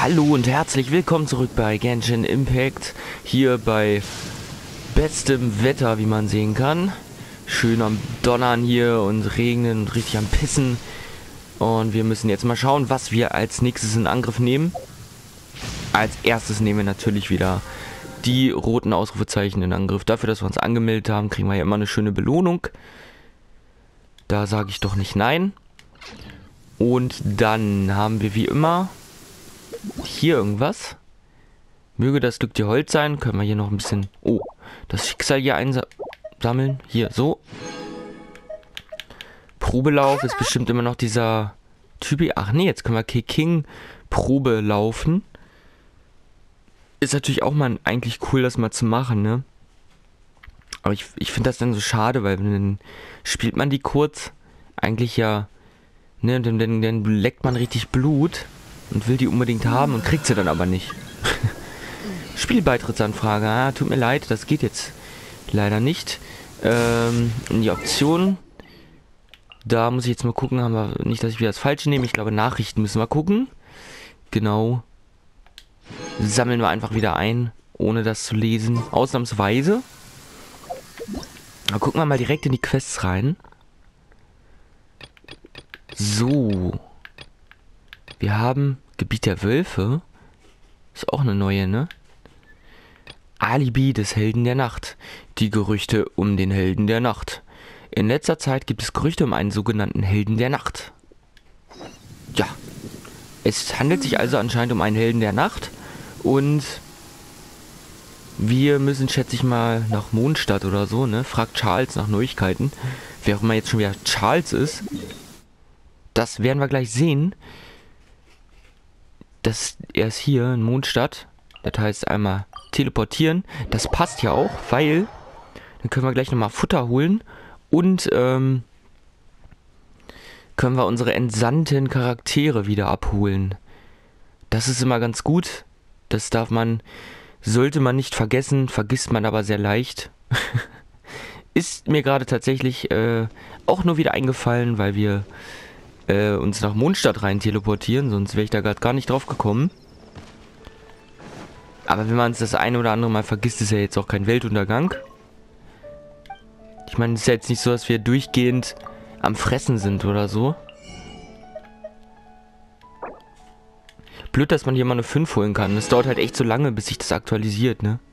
Hallo und herzlich willkommen zurück bei Genshin Impact. Hier bei bestem Wetter, wie man sehen kann. Schön am Donnern hier und regnen und richtig am Pissen. Und wir müssen jetzt mal schauen, was wir als nächstes in Angriff nehmen. Als erstes nehmen wir natürlich wieder die roten Ausrufezeichen in Angriff. Dafür, dass wir uns angemeldet haben, kriegen wir ja immer eine schöne Belohnung. Da sage ich doch nicht nein. Und dann haben wir wie immer hier irgendwas. Möge das Glück dir Holz sein. Können wir hier noch ein bisschen... Oh, das Schicksal hier einsammeln. Hier, so. Probelauf ist bestimmt immer noch dieser Typ. Ach nee, jetzt können wir King Probe laufen. Ist natürlich auch mal eigentlich cool, das mal zu machen, ne? Aber ich finde das dann so schade, weil dann spielt man die kurz. Eigentlich ja... Ne, dann leckt man richtig Blut und will die unbedingt haben und kriegt sie dann aber nicht. Spielbeitrittsanfrage. Ah, tut mir leid, das geht jetzt leider nicht. In die Optionen. Da muss ich jetzt mal gucken, haben wir nicht, dass ich wieder das Falsche nehme. Ich glaube, Nachrichten müssen wir gucken. Genau. Sammeln wir einfach wieder ein, ohne das zu lesen. Ausnahmsweise. Da gucken wir mal direkt in die Quests rein. So. Wir haben Gebiet der Wölfe. Ist auch eine neue, ne? Alibi des Helden der Nacht. Die Gerüchte um den Helden der Nacht. In letzter Zeit gibt es Gerüchte um einen sogenannten Helden der Nacht. Ja. Es handelt sich also anscheinend um einen Helden der Nacht. Und wir müssen, schätze ich mal, nach Mondstadt oder so, ne? Fragt Charles nach Neuigkeiten. Wer auch immer jetzt schon wieder Charles ist. Das werden wir gleich sehen. Er ist hier in Mondstadt. Das heißt einmal teleportieren. Das passt ja auch, weil dann können wir gleich nochmal Futter holen. Und können wir unsere entsandten Charaktere wieder abholen. Das ist immer ganz gut. Das sollte man nicht vergessen, vergisst man aber sehr leicht. Ist mir gerade tatsächlich auch nur wieder eingefallen, weil wir uns nach Mondstadt rein teleportieren, sonst wäre ich da gerade gar nicht drauf gekommen. Aber wenn man es das eine oder andere Mal vergisst, ist ja jetzt auch kein Weltuntergang. Ich meine, es ist ja jetzt nicht so, dass wir durchgehend am Fressen sind oder so. Blöd, dass man hier mal eine 5 holen kann. Das dauert halt echt so lange, bis sich das aktualisiert, ne?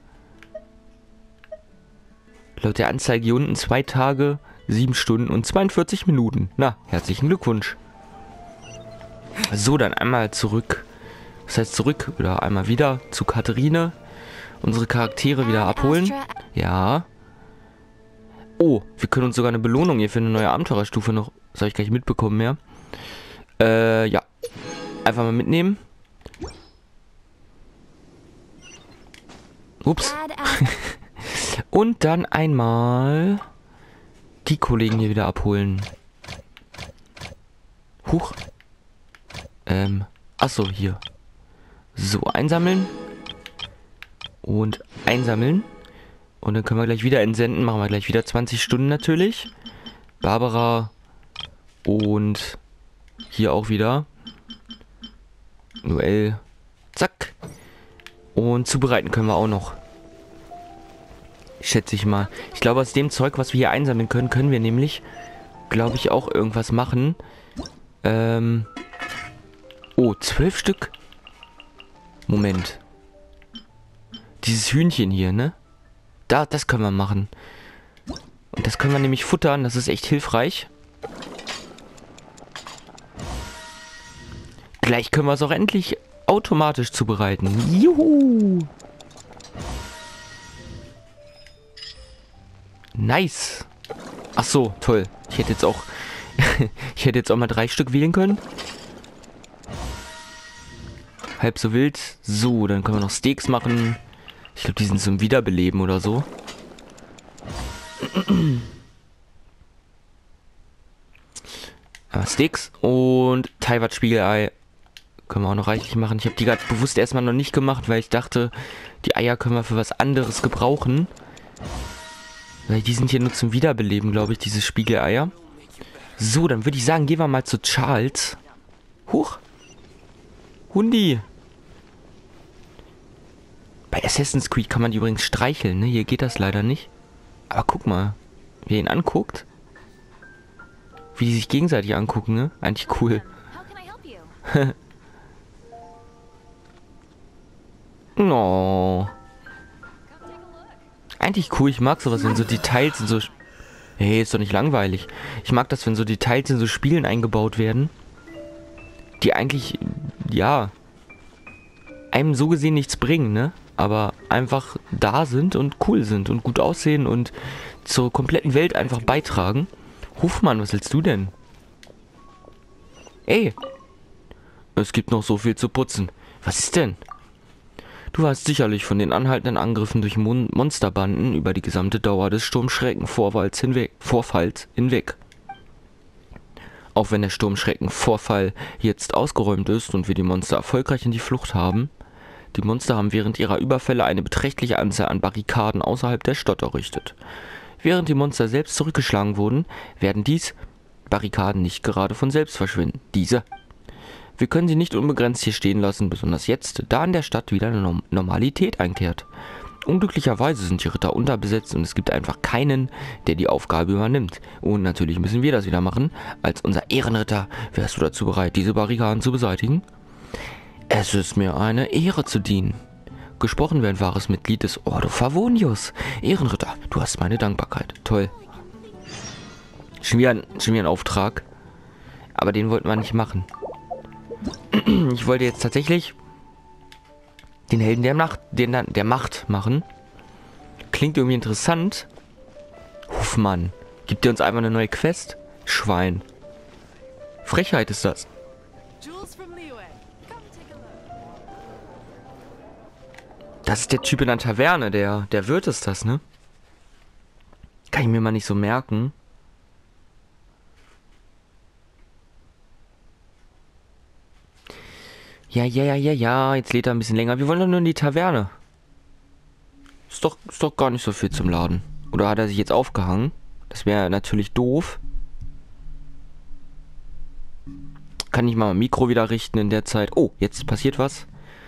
Laut der Anzeige hier unten 2 Tage, 7 Stunden und 42 Minuten. Na, herzlichen Glückwunsch. So, dann einmal zurück. Das heißt zurück oder einmal wieder zu Katharine. Unsere Charaktere wieder abholen. Ja. Oh, wir können uns sogar eine Belohnung hier für eine neue Abenteurerstufe noch... Das habe ich gar nicht mitbekommen mehr. Ja. Einfach mal mitnehmen. Ups. Und dann einmal die Kollegen hier wieder abholen. Huch. Achso, hier. So, einsammeln. Und einsammeln. Und dann können wir gleich wieder entsenden. Machen wir gleich wieder 20 Stunden natürlich. Barbara. Und hier auch wieder. Noel. Zack. Und zubereiten können wir auch noch. Schätze ich mal. Ich glaube, aus dem Zeug, was wir hier einsammeln können, können wir nämlich, glaube ich, auch irgendwas machen. Oh, 12 Stück? Moment. Dieses Hühnchen hier, ne? Das können wir machen. Und das können wir nämlich futtern. Das ist echt hilfreich. Gleich können wir es auch endlich automatisch zubereiten. Juhu! Nice. Ach so, toll. Ich hätte jetzt auch mal 3 Stück wählen können. Halb so wild. So, dann können wir noch Steaks machen. Ich glaube, die sind zum Wiederbeleben oder so. Aber Steaks und Taiwan Spiegelei können wir auch noch reichlich machen. Ich habe die gerade bewusst erstmal noch nicht gemacht, weil ich dachte, die Eier können wir für was anderes gebrauchen. Weil die sind hier nur zum Wiederbeleben, glaube ich, diese Spiegeleier. So, dann würde ich sagen, gehen wir mal zu Charles. Huch. Hundi. Assassin's Creed kann man die übrigens streicheln, ne? Hier geht das leider nicht. Aber guck mal, wie er ihn anguckt. Wie die sich gegenseitig angucken, ne? Eigentlich cool. Oh. Eigentlich cool, ich mag sowas, wenn so Details in so... Hey, ist doch nicht langweilig. Ich mag das, wenn so Details in so Spielen eingebaut werden, die eigentlich, ja, einem so gesehen nichts bringen, ne? Aber einfach da sind und cool sind und gut aussehen und zur kompletten Welt einfach beitragen. Hofmann, was willst du denn? Ey, es gibt noch so viel zu putzen. Was ist denn? Du hast sicherlich von den anhaltenden Angriffen durch Monsterbanden über die gesamte Dauer des Sturmschrecken-Vorfalls hinweg. Auch wenn der Sturmschrecken-Vorfall jetzt ausgeräumt ist und wir die Monster erfolgreich in die Flucht haben, die Monster haben während ihrer Überfälle eine beträchtliche Anzahl an Barrikaden außerhalb der Stadt errichtet. Während die Monster selbst zurückgeschlagen wurden, werden dies Barrikaden nicht gerade von selbst verschwinden. Wir können sie nicht unbegrenzt hier stehen lassen, besonders jetzt, da in der Stadt wieder eine Normalität einkehrt. Unglücklicherweise sind die Ritter unterbesetzt und es gibt einfach keinen, der die Aufgabe übernimmt. Und natürlich müssen wir das wieder machen. Als unser Ehrenritter wärst du dazu bereit, diese Barrikaden zu beseitigen? Es ist mir eine Ehre zu dienen. Gesprochen wie ein wahres Mitglied des Ordo Favonius. Ehrenritter, du hast meine Dankbarkeit. Toll. Schon wieder ein Auftrag. Aber den wollten wir nicht machen. Ich wollte jetzt tatsächlich den Helden der Macht machen. Klingt irgendwie interessant. Hofmann. Gibt ihr uns einfach eine neue Quest? Schwein. Frechheit ist das. Das ist der Typ in der Taverne, der Wirt ist das, ne? Kann ich mir mal nicht so merken. Ja, jetzt lädt er ein bisschen länger. Wir wollen doch nur in die Taverne. Ist doch gar nicht so viel zum Laden. Oder hat er sich jetzt aufgehangen? Das wäre natürlich doof. Kann ich mal mein Mikro wieder richten in der Zeit. Oh, jetzt passiert was.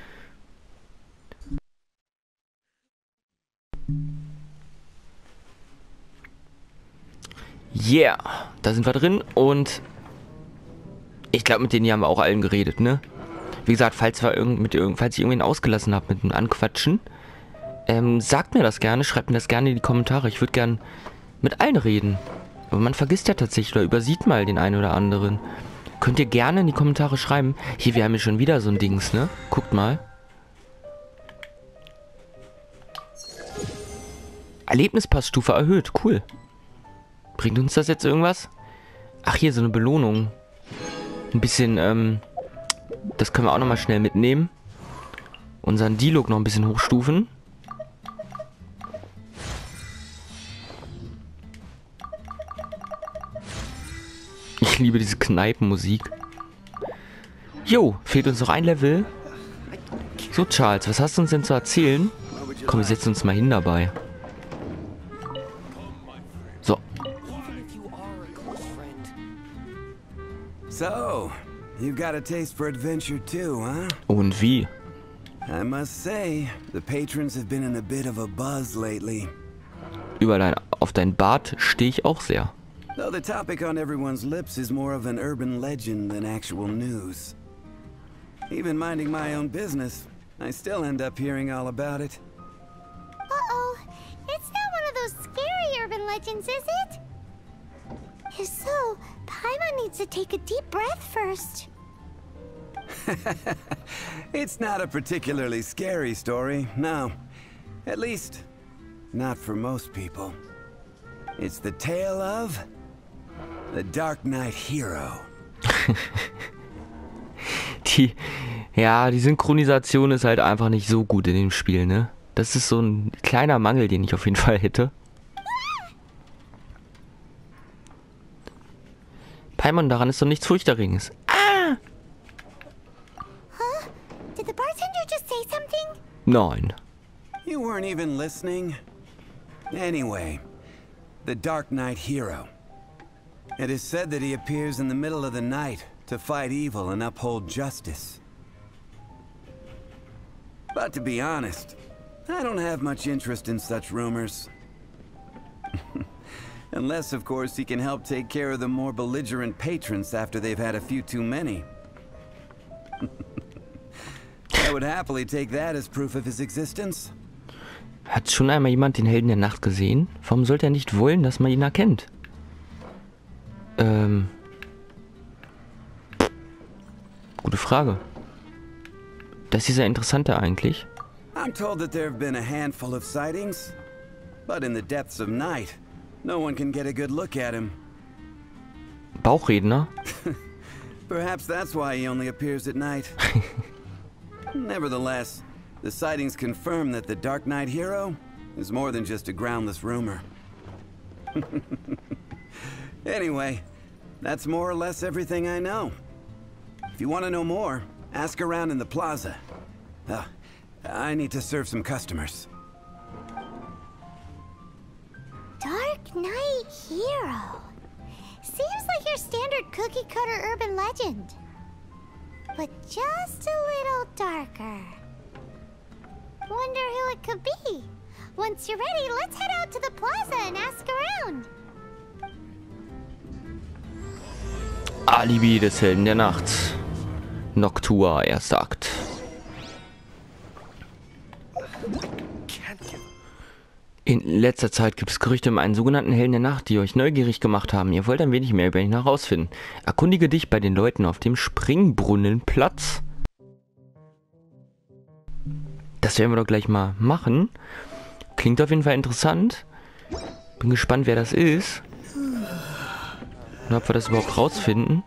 Yeah, da sind wir drin und ich glaube, mit denen hier haben wir auch allen geredet, ne? Wie gesagt, falls ich irgendwen ausgelassen habe mit dem Anquatschen, sagt mir das gerne, schreibt mir das gerne in die Kommentare. Ich würde gern mit allen reden. Aber man vergisst ja tatsächlich oder übersieht mal den einen oder anderen. Könnt ihr gerne in die Kommentare schreiben. Hier, wir haben ja schon wieder so ein Dings, ne? Guckt mal. Erlebnispassstufe erhöht, cool. Bringt uns das jetzt irgendwas? Ach, hier so eine Belohnung. Ein bisschen, das können wir auch nochmal schnell mitnehmen. Unseren Dialog noch ein bisschen hochstufen. Ich liebe diese Kneipenmusik. Jo, fehlt uns noch ein Level. So, Charles, was hast du uns denn zu erzählen? Komm, wir setzen uns mal hin dabei. So. So, you've got a taste for adventure too, huh? Und wie? I must say, the patrons have been in a bit of a buzz lately. Auf dein Bart stehe ich auch sehr. Though the topic on everyone's lips is more of an urban legend than actual news. Even minding my own business, I still end up hearing all about it. Uh-oh. It's not one of those scary urban legends, is it? If so, Paimon needs to take a deep breath first. It's not a particularly scary story, no. At least, not for most people. It's the tale of the Dark Knight Hero. Die Synchronisation ist halt einfach nicht so gut in dem Spiel, ne? Das ist so ein kleiner Mangel, den ich auf jeden Fall hätte. Paimon, daran ist doch nichts Furchterregendes. Ah! Huh? Did the bartender just say something? Nein. You weren't even listening? Anyway, the Dark Knight Hero. It is said that he appears in the middle of the night to fight evil and uphold justice. But to be honest, I don't have much interest in such rumors. Unless, of course, he can help take care of the more belligerent patrons after they've had a few too many. I would happily take that as proof of his existence. Hat schon einmal jemand den Helden der Nacht gesehen? Warum sollte er nicht wollen, dass man ihn erkennt? Gute Frage. Das ist ja interessanter eigentlich. I'm told that there have been a handful of sightings, but in the depths of night, no one can get a good look at him. Bauchredner? Perhaps that's why he only appears at night. Nevertheless, the sightings confirm that the Dark Knight hero is more than just a groundless rumor. Anyway, that's more or less everything I know. If you want to know more, ask around in the plaza. I need to serve some customers. Dark Knight hero. Seems like your standard cookie-cutter urban legend. But just a little darker. Wonder who it could be. Once you're ready, let's head out to the plaza and ask around. Alibi des Helden der Nacht. Noctua, erster Akt. In letzter Zeit gibt es Gerüchte um einen sogenannten Helden der Nacht, die euch neugierig gemacht haben. Ihr wollt ein wenig mehr über ihn herausfinden. Erkundige dich bei den Leuten auf dem Springbrunnenplatz. Das werden wir doch gleich mal machen. Klingt auf jeden Fall interessant. Bin gespannt, wer das ist. Und ob wir das überhaupt rausfinden.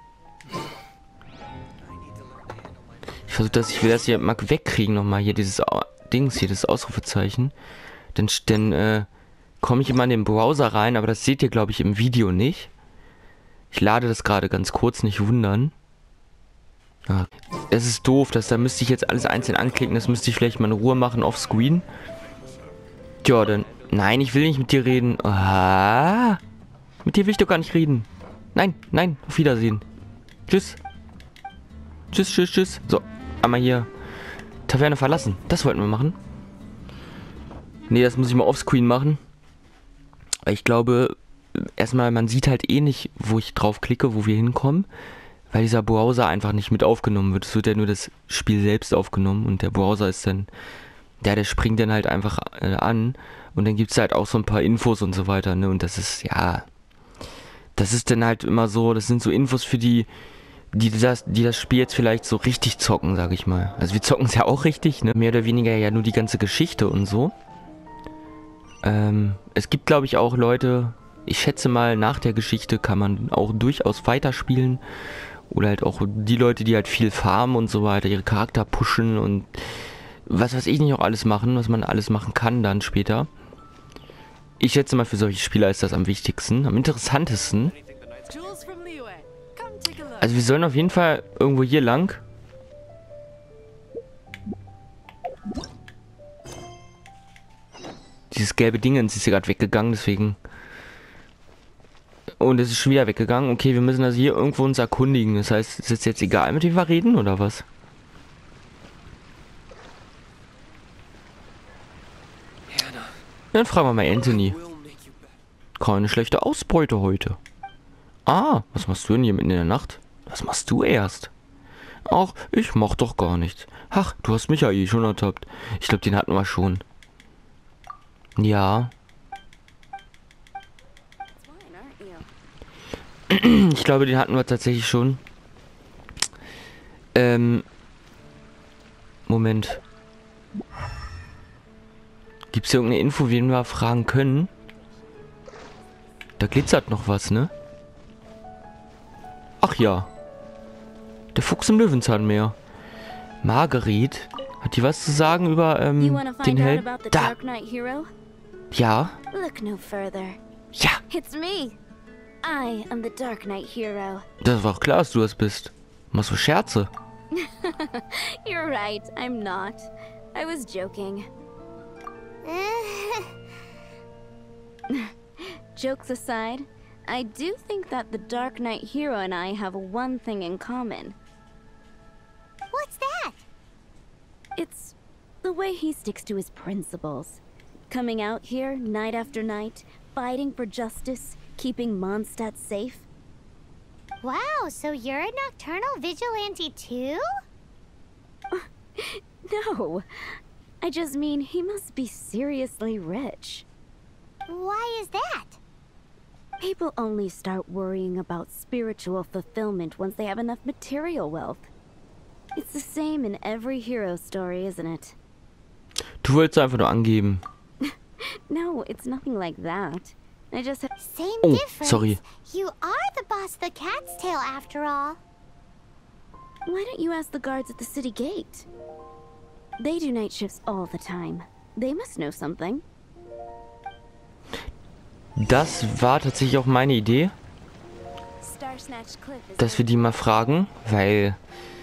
Ich versuche das, ich will das hier mal wegkriegen nochmal. Hier dieses Dings hier, das Ausrufezeichen. Dann komme ich immer in den Browser rein, aber das seht ihr, glaube ich, im Video nicht. Ich lade das gerade ganz kurz, nicht wundern. Ja, es ist doof, da müsste ich jetzt alles einzeln anklicken, das müsste ich vielleicht mal in Ruhe machen, offscreen. Tja, dann... Nein, ich will nicht mit dir reden. Ah, mit dir will ich doch gar nicht reden. Nein, nein, auf Wiedersehen. Tschüss. Tschüss, tschüss, tschüss. So, einmal hier Taverne verlassen. Das wollten wir machen. Nee, das muss ich mal offscreen machen. Ich glaube, erstmal, man sieht halt eh nicht, wo ich drauf klicke, wo wir hinkommen, weil dieser Browser einfach nicht mit aufgenommen wird. Es wird ja nur das Spiel selbst aufgenommen und der Browser ist dann, der springt dann halt einfach an und dann gibt es halt auch so ein paar Infos und so weiter, ne? Und das ist, ja, das ist dann halt immer so, das sind so Infos für die das Spiel jetzt vielleicht so richtig zocken, sag ich mal. Also wir zocken es ja auch richtig, ne? Mehr oder weniger ja nur die ganze Geschichte und so. Es gibt, glaube ich, auch Leute, ich schätze mal, nach der Geschichte kann man auch durchaus weiterspielen. Oder halt auch die Leute, die halt viel farmen und so weiter, ihre Charakter pushen und was weiß ich nicht auch alles machen, was man alles machen kann dann später. Ich schätze mal, für solche Spieler ist das am wichtigsten, am interessantesten. Also wir sollen auf jeden Fall irgendwo hier lang. Dieses gelbe Dingens ist hier gerade weggegangen, deswegen. Und es ist schon wieder weggegangen. Okay, wir müssen also hier irgendwo uns erkundigen. Das heißt, ist es jetzt egal, mit wem wir reden, oder was? Dann fragen wir mal Anthony. Keine schlechte Ausbeute heute. Ah, was machst du denn hier mitten in der Nacht? Was machst du erst? Ach, ich mach doch gar nichts. Ach, du hast mich ja eh schon ertappt. Ich glaube, den hatten wir schon. Ja. Ich glaube, den hatten wir tatsächlich schon. Moment. Gibt es hier irgendeine Info, wen wir fragen können? Da glitzert noch was, ne? Ach ja. Der Fuchs im Löwenzahnmeer. Marguerite. Hat die was zu sagen über den Helden? Da! Ja. Look no further. Ja. It's me. I am the Dark Knight hero. Das war auch klar, dass du das bist. Machst du Scherze? You're right, I'm not. I was joking. Jokes aside, I do think that the Dark Knight hero and I have one thing in common. What's that? It's The way he sticks to his principles. Coming out here night after night, fighting for justice, keeping Mondstadt safe. Wow, so you're a nocturnal vigilante too? No, I just mean he must be seriously rich. Why is that? People only start worrying about spiritual fulfillment once they have enough material wealth. It's the same in every hero story, isn't it? Du wolltest einfach nur angeben. No, it's nothing like that. I just have... Same Oh, difference. sorry. You are the boss of the Cat's Tail after all. Why don't you ask the guards at the city gate? They do night shifts all the time. They must know something. Das war tatsächlich auch meine Idee, dass wir die mal fragen, weil...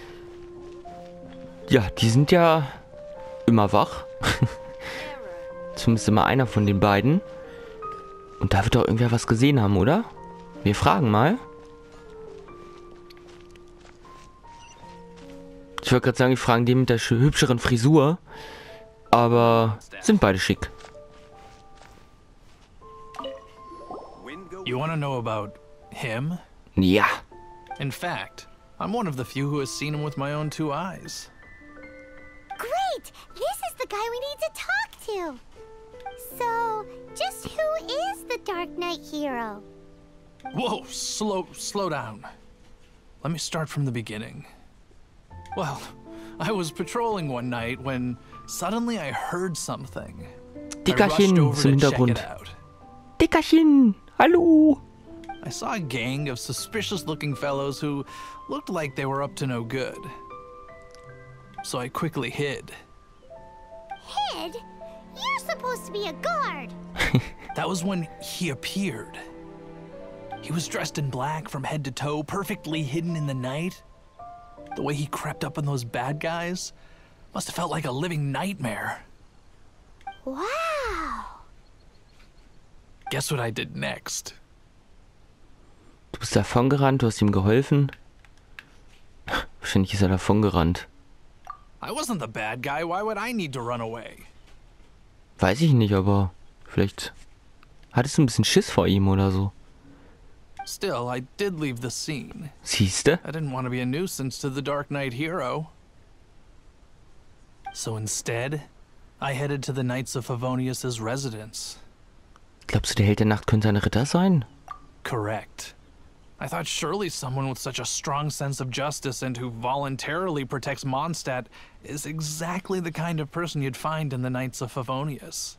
Ja, die sind ja immer wach. Zumindest immer einer von den beiden. Und da wird doch irgendwer was gesehen haben, oder? Wir fragen mal. Ich wollte gerade sagen, wir fragen den mit der hübscheren Frisur. Aber sind beide schick. You want to know about him? Ja. In fact, I'm one of the few who has seen him with my own 2 eyes. Great! This is the guy we need to talk to. So, just who is the Dark Knight hero? Whoa, slow down. Let me start from the beginning. Well, I was patrolling one night when suddenly I heard something. Dickerchen zum Hintergrund. Dickerchen, hallo. I saw a gang of suspicious-looking fellows who looked like they were up to no good. So I quickly hid. Hid? You're supposed to be a guard. That was when he appeared. He was dressed in black from head to toe, perfectly hidden in the night. The way he crept up on those bad guys must have felt like a living nightmare. Wow. Guess what I did next? Du bist davongerannt, du hast ihm geholfen. Wahrscheinlich ist er davongerannt. I wasn't the bad guy. Why would I need to run away? Weiß ich nicht, aber vielleicht hattest du ein bisschen Schiss vor ihm oder so. Still, I did leave the scene. Siehste? I didn't want to be a nuisance to the Dark Knight hero. So instead, I headed to the Knights of Favonius' residence. Glaubst du, der Held der Nacht könnte ein Ritter sein? Correct. I thought surely someone with such a strong sense of justice and who voluntarily protects Mondstadt is exactly the kind of person you'd find in the Knights of Favonius.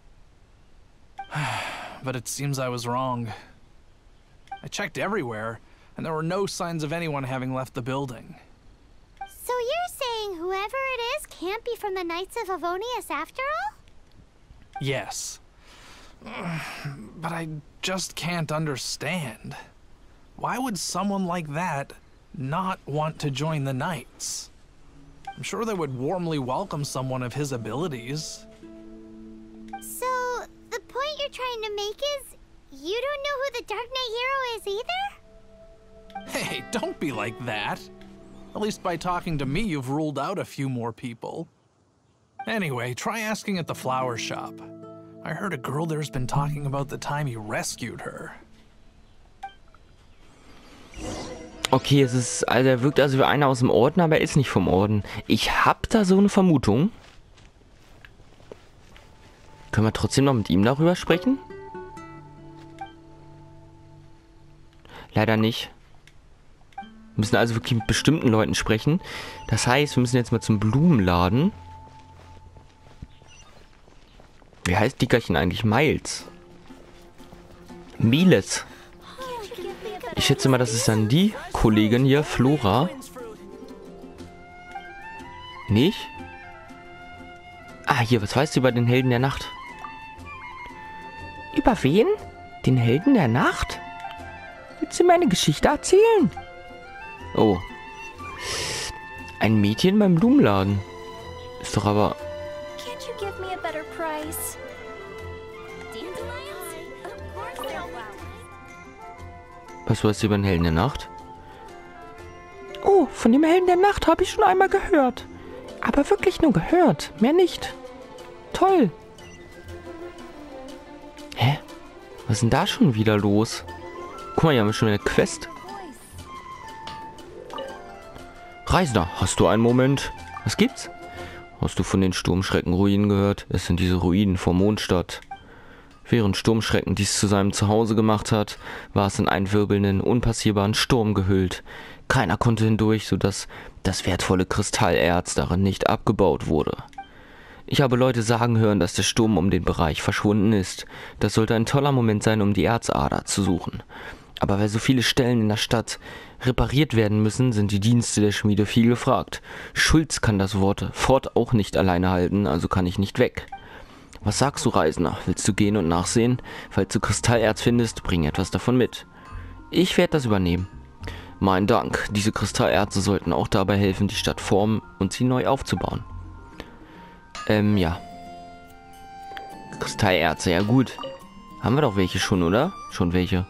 But it seems I was wrong. I checked everywhere, and there were no signs of anyone having left the building. So you're saying whoever it is can't be from the Knights of Favonius after all? Yes. But I just can't understand. Why would someone like that not want to join the Knights? I'm sure they would warmly welcome someone of his abilities. So, the point you're trying to make is you don't know who the Dark Knight hero is either? Hey, don't be like that. At least by talking to me, you've ruled out a few more people. Anyway, try asking at the flower shop. I heard a girl there's been talking about the time you rescued her. Okay, es ist, also er wirkt also wie einer aus dem Orden, aber er ist nicht vom Orden. Ich hab da so eine Vermutung. Können wir trotzdem noch mit ihm darüber sprechen? Leider nicht. Wir müssen also wirklich mit bestimmten Leuten sprechen. Das heißt, wir müssen jetzt mal zum Blumenladen. Wie heißt Dickerchen eigentlich? Miles. Miles. Ich schätze mal, das ist dann die Kollegin hier, Flora. Nicht? Ah, hier, was weißt du über den Helden der Nacht? Über wen? Den Helden der Nacht? Willst du mir eine Geschichte erzählen? Oh. Ein Mädchen beim Blumenladen. Ist doch aber... Can't you give me a better price? Was weißt du über den Helden der Nacht? Oh, von dem Helden der Nacht habe ich schon einmal gehört. Aber wirklich nur gehört, mehr nicht. Toll. Hä? Was ist denn da schon wieder los? Guck mal, hier haben wir schon eine Quest. Reisender, hast du einen Moment? Was gibt's? Hast du von den Sturmschrecken-Ruinen gehört? Es sind diese Ruinen vor Mondstadt. Während Sturmschrecken dies zu seinem Zuhause gemacht hat, war es in einen wirbelnden, unpassierbaren Sturm gehüllt. Keiner konnte hindurch, sodass das wertvolle Kristallerz darin nicht abgebaut wurde. Ich habe Leute sagen hören, dass der Sturm um den Bereich verschwunden ist. Das sollte ein toller Moment sein, um die Erzader zu suchen. Aber weil so viele Stellen in der Stadt repariert werden müssen, sind die Dienste der Schmiede viel gefragt. Schulz kann das Fort auch nicht alleine halten, also kann ich nicht weg. Was sagst du, Reisender? Willst du gehen und nachsehen? Falls du Kristallerz findest, bring etwas davon mit. Ich werde das übernehmen. Mein Dank. Diese Kristallerze sollten auch dabei helfen, die Stadt formen und sie neu aufzubauen. Ja. Kristallerze, ja gut. Haben wir doch welche schon, oder? Schon welche.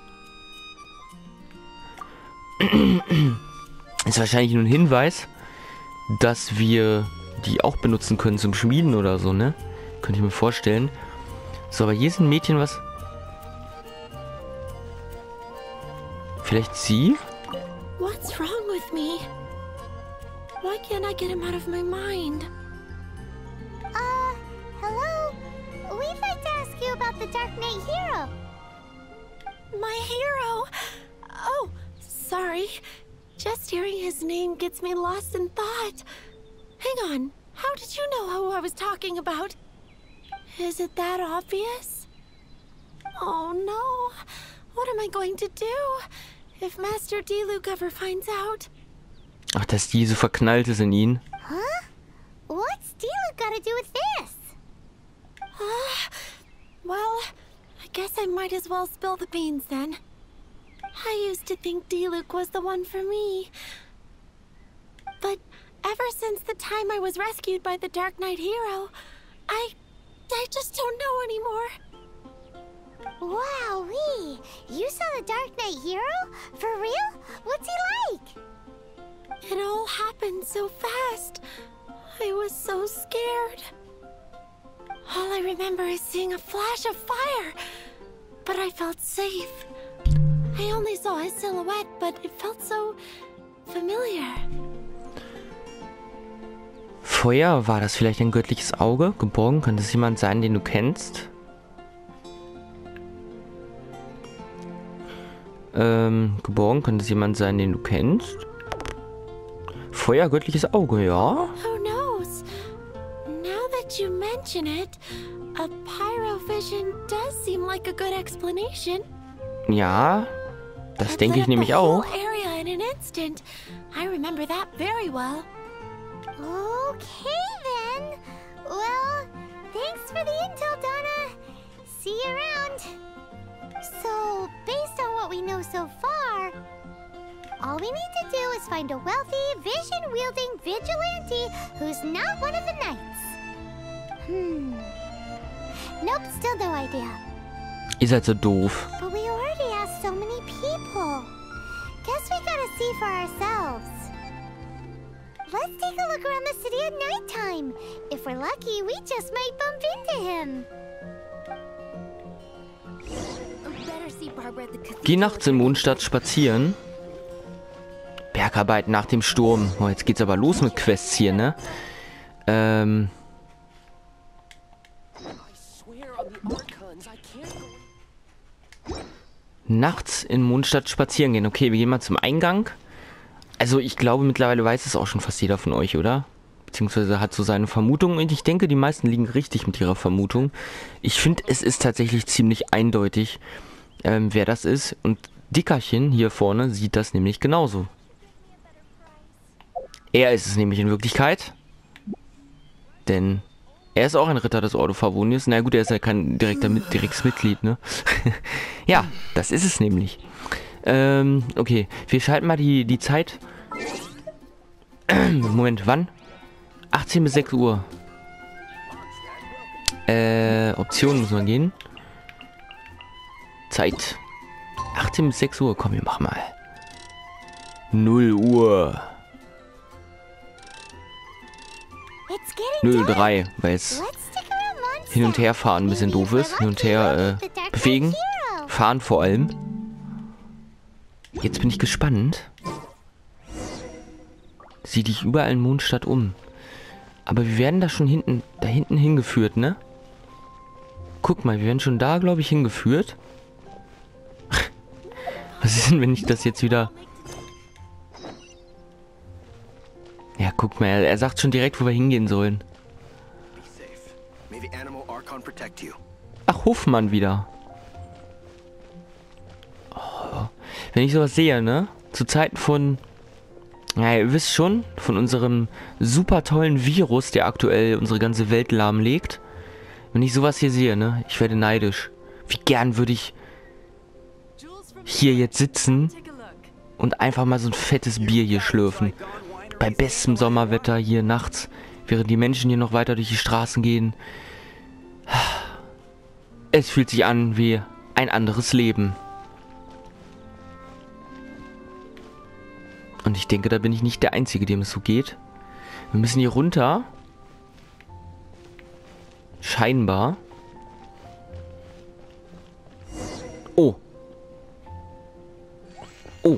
Ist wahrscheinlich nur ein Hinweis, dass wir die auch benutzen können zum Schmieden oder so, ne? Könnte ich mir vorstellen. So, aber hier ist ein Mädchen, was... Vielleicht sie? What's wrong with me? Why can't I get him out of my mind? Hello? We'd like to ask you about the Dark Knight Hero. My hero! Oh, sorry. Just hearing his name gets me lost in thought. Hang on. How did you know who I was talking about? Is it that obvious? Oh no. What am I going to do if Master Diluc ever finds out? Ach, dass diese verknallt ist in ihn. Huh? What's Diluc got to do with this? Well, I guess I might as well spill the beans then. I used to think Diluc was the one for me. But ever since the time I was rescued by the Dark Knight Hero, I just don't know anymore. Wowee! You saw the Dark Knight Hero? For real? What's he like? It all happened so fast. I was so scared. All I remember is seeing a flash of fire, but I felt safe. I only saw his silhouette, but it felt so familiar. Feuer, war das vielleicht ein göttliches Auge? Geborgen, könnte es jemand sein, den du kennst? Geborgen, könnte es jemand sein, den du kennst? Feuer, göttliches Auge, ja? Who knows? Now that you mention it, a pyrovision does seem like a good explanation. Ja, das It denke lit ich up nämlich the whole auch. area in an instant. I remember that very well. Okay then. Well, thanks for the intel, Donna. See you around. So, based on what we know so far, all we need to do is find a wealthy, vision-wielding vigilante who's not one of the knights. Nope, still no idea. Ihr seid so doof. But we already asked so many people. Guess we gotta see for ourselves. Let's take a look around the city at nighttime. If we're lucky, we just might bump into him. Geh nachts in Mondstadt spazieren. Bergarbeit nach dem Sturm. Oh, jetzt geht's aber los mit Quests hier, ne? Nachts in Mondstadt spazieren gehen. Okay, wir gehen mal zum Eingang. Also ich glaube, mittlerweile weiß es auch schon fast jeder von euch, oder? Beziehungsweise hat so seine Vermutung. Und ich denke, die meisten liegen richtig mit ihrer Vermutung. Ich finde, es ist tatsächlich ziemlich eindeutig, wer das ist. Und Dickerchen hier vorne sieht das nämlich genauso. Er ist es nämlich in Wirklichkeit. Denn er ist auch ein Ritter des Ordo Favonius. Na gut, er ist ja kein direktes Mitglied, ne? Ja, das ist es nämlich. Okay, wir schalten mal die Zeit. Moment, wann? 18 bis 6 Uhr. Optionen müssen wir gehen. Zeit. 18 bis 6 Uhr. Komm, wir machen mal. 0 Uhr. It's getting 03, weil es... Let's stick around hin und her fahren ein bisschen doof ist. Hin und her bewegen. Fahren vor allem. Jetzt bin ich gespannt. Sieh dich überall in Mondstadt um. Aber wir werden da schon da hinten hingeführt, ne? Guck mal, wir werden schon da, glaube ich, hingeführt. Was ist denn, wenn ich das jetzt wieder... Ja, guck mal, er sagt schon direkt, wo wir hingehen sollen. Ach, Hofmann wieder. Oh, wenn ich sowas sehe, ne? Zu Zeiten von... Ja, ihr wisst schon, von unserem super tollen Virus, der aktuell unsere ganze Welt lahmlegt. Wenn ich sowas hier sehe, ne? Ich werde neidisch. Wie gern würde ich hier jetzt sitzen und einfach mal so ein fettes Bier hier schlürfen. Bei bestem Sommerwetter hier nachts, während die Menschen hier noch weiter durch die Straßen gehen. Es fühlt sich an wie ein anderes Leben. Und ich denke, da bin ich nicht der Einzige, dem es so geht. Wir müssen hier runter. Scheinbar. Oh. Oh.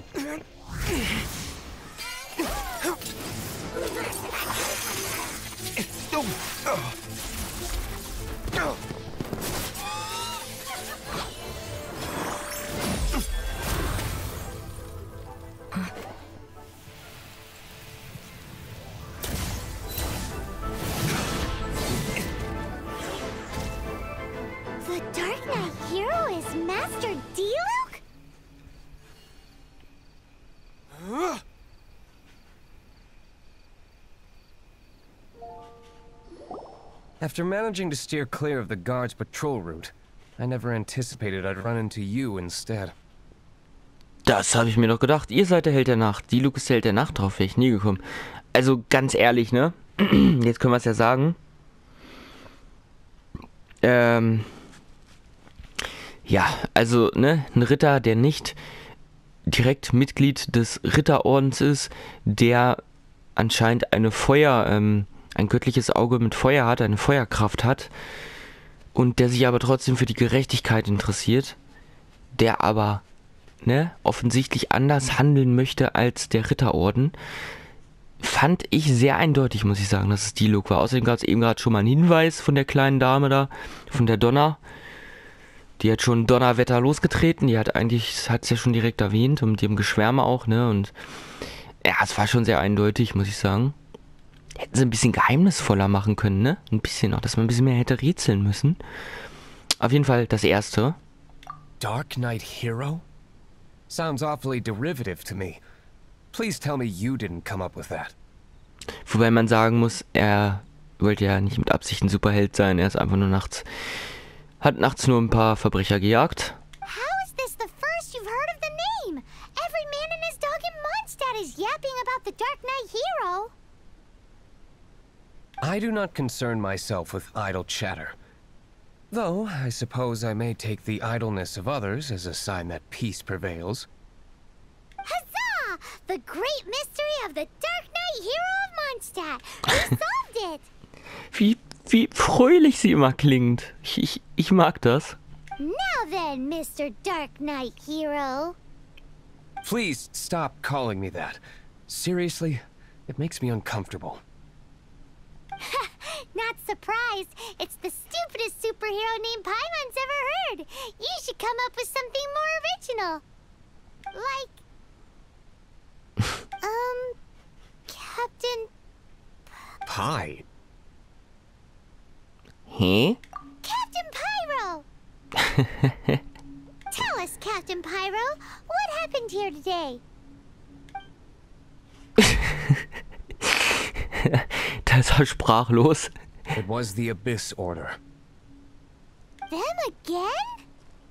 The Dark Knight hero is Master Diluc? After managing to steer clear of the guard's patrol route, I never anticipated I'd run into you instead. Das habe ich mir doch gedacht. Ihr seid der Held der Nacht. Diluc ist der Held der Nacht, drauf wäre ich nie gekommen. Also ganz ehrlich, ne? Jetzt können wir es ja sagen. Ja, also, ne? Ein Ritter, der nicht direkt Mitglied des Ritterordens ist, der anscheinend ein göttliches Auge mit Feuer hat, eine Feuerkraft hat und der sich aber trotzdem für die Gerechtigkeit interessiert, der aber, ne, offensichtlich anders handeln möchte als der Ritterorden, fand ich sehr eindeutig, muss ich sagen, dass es Diluc war. Außerdem gab es eben gerade schon mal einen Hinweis von der kleinen Dame da, von der Donna. Die hat schon Donnerwetter losgetreten, die hat es ja schon direkt erwähnt und mit ihrem Geschwärme auch, ne, und ja, es war schon sehr eindeutig, muss ich sagen. Hätten sie ein bisschen geheimnisvoller machen können, ne? Ein bisschen noch, dass man ein bisschen mehr hätte rätseln müssen. Auf jeden Fall das erste. Dark Knight Hero? Sounds awfully derivative to me. Please tell me you didn't come up with that. Wobei man sagen muss, er wollte ja nicht mit Absicht ein Superheld sein, er ist einfach nur hat nachts nur ein paar Verbrecher gejagt. How is this the first you've heard of the name? Every man and his dog in Mondstadt is yapping about the Dark Knight hero. I do not concern myself with idle chatter. Though, I suppose I may take the idleness of others as a sign that peace prevails. Huzzah! The great mystery of the Dark Knight hero of Mondstadt. We solved it! Wie fröhlich sie immer klingt. Ich mag das. Now then, Mr. Dark Knight hero. Please stop calling me that. Seriously, it makes me uncomfortable. Not surprised. It's the stupidest superhero name Paimon's ever heard. You should come up with something more original. Like... Captain... Pie? Hä? Captain Pyro! Tell us, Captain Pyro, what happened here today? Da ist er sprachlos. It was the Abyss Order. Them again?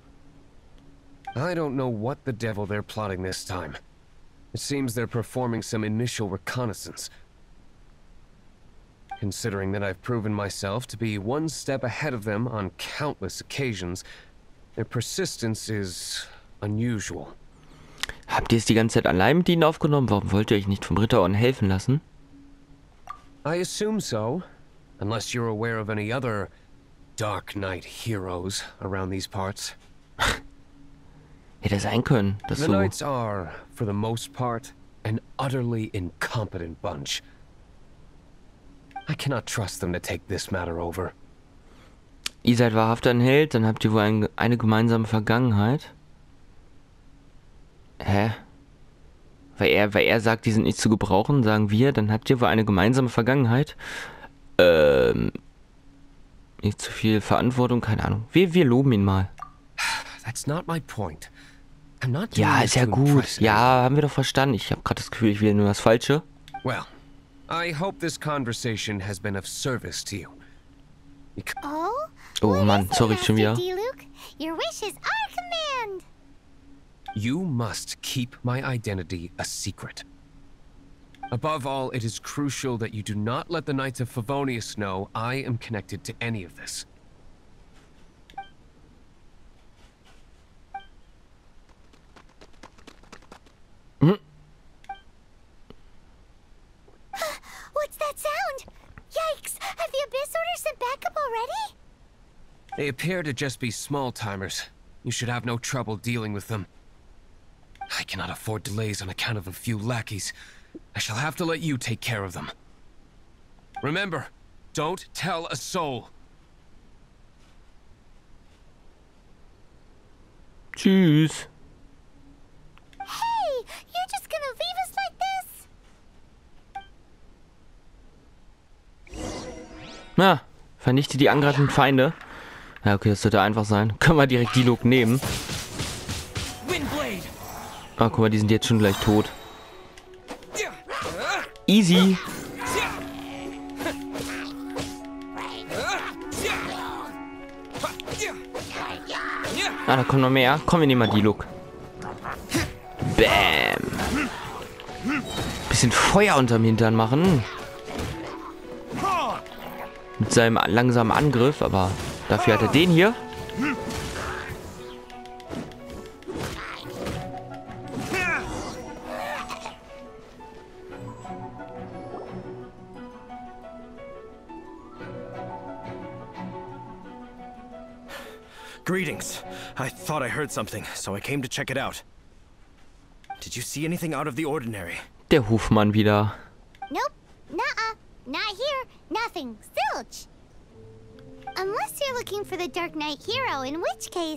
I don't know what the devil they're plotting this time. It seems they're performing some initial reconnaissance. Considering that I've proven myself to be one step ahead of them on countless occasions, their persistence is unusual. Habt ihr es die ganze Zeit allein mit ihnen aufgenommen? Warum wollt ihr euch nicht vom Ritterorden helfen lassen? I assume so, unless you're aware of any other Dark Knight heroes around these parts. Hätte sein können, dass The so... Knights are, for the most part, an utterly incompetent bunch. I cannot trust them to take this matter over. Ihr seid wahrhaft ein Held, dann habt ihr wohl eine gemeinsame Vergangenheit. Hä? Weil er sagt, die sind nicht zu gebrauchen, sagen wir, dann habt ihr wohl eine gemeinsame Vergangenheit. Nicht zu viel Verantwortung, keine Ahnung. Wir loben ihn mal. That's not my point. I'm not doing Ja, this ist ja to gut. impress Ja, anyone. haben wir doch verstanden. Ich habe gerade das Gefühl, ich will nur das Falsche. Well, I hope this conversation has been of service to you. Oh? Oh What Mann, is it, sorry, schon Master wieder. D-Luke? Your wish is our command. You must keep my identity a secret. Above all, it is crucial that you do not let the Knights of Favonius know I am connected to any of this. What's that sound? Yikes! Have the Abyss Order sent backup already? They appear to just be small-timers. You should have no trouble dealing with them. I cannot afford delays on account of a few lackeys. I shall have to let you take care of them. Remember, don't tell a soul. Tschüss. Hey! You're just gonna leave us like this? Na, vernichte die angreifenden Feinde. Ja, okay, das sollte einfach sein. Können wir direkt die Look nehmen. Ah, guck mal, die sind jetzt schon gleich tot. Easy. Ah, da kommt noch mehr. Komm, wir nehmen mal die Look. Bam. Bisschen Feuer unterm Hintern machen. Mit seinem langsamen Angriff, aber dafür hat er den hier. Greetings. I thought I heard something, so I came to check it out. Did you see anything out of the ordinary? Der Hofmann wieder. Nope. Nuh-uh. Not here. Nothing. Zilch. Unless you're looking for the Dark Knight hero, in which case...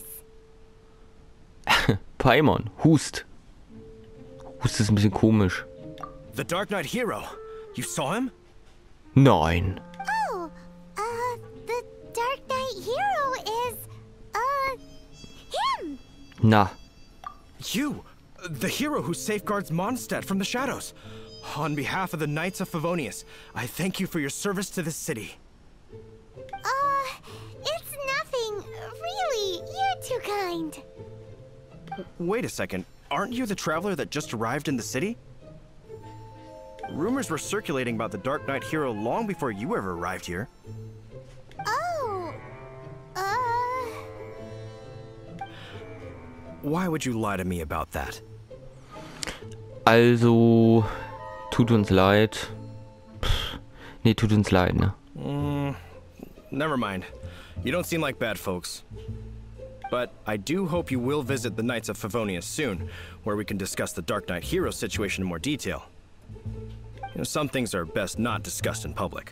Paimon, Hust. Hust ist ein bisschen komisch. The Dark Knight hero? You saw him? Nein. Oh, the Dark Knight hero is, him! Na, You! The hero who safeguards Mondstadt from the shadows. On behalf of the Knights of Favonius, I thank you for your service to this city. It's nothing. Really, you're too kind. Wait a second. Aren't you the traveler that just arrived in the city? Rumors were circulating about the Dark Knight hero long before you ever arrived here. Oh, Why would you lie to me about that? also, tut uns leid. Nee, tut uns leid, ne? Never mind. You don't seem like bad folks. But I do hope you will visit the Knights of Favonius soon, where we can discuss the Dark Knight hero situation in more detail. You know, some things are best not discussed in public.